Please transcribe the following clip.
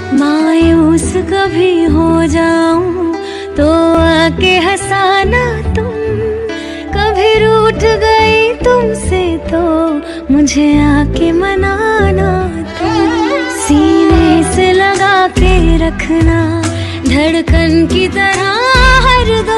मायूस कभी हो जाऊं तो आके हंसाना तुम, कभी रूठ गई तुमसे तो मुझे आके मनाना तुम। सीने से लगा के रखना धड़कन की तरह हर दम,